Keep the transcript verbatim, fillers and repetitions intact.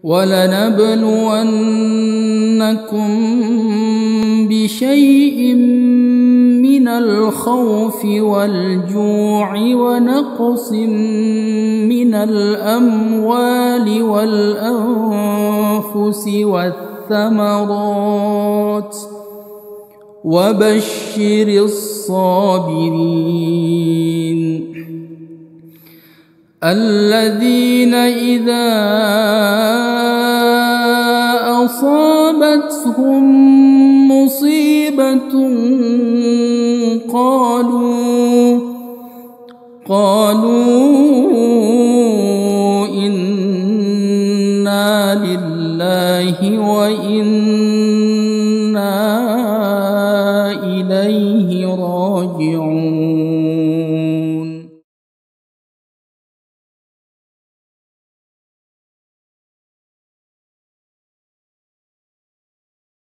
ولنبلونكم بشيء من الخوف والجوع ونقص من الأموال والأنفس والثمرات وبشر الصابرين الذين إذا أصابتهم مصيبة قالوا قالوا إنا لله وإنا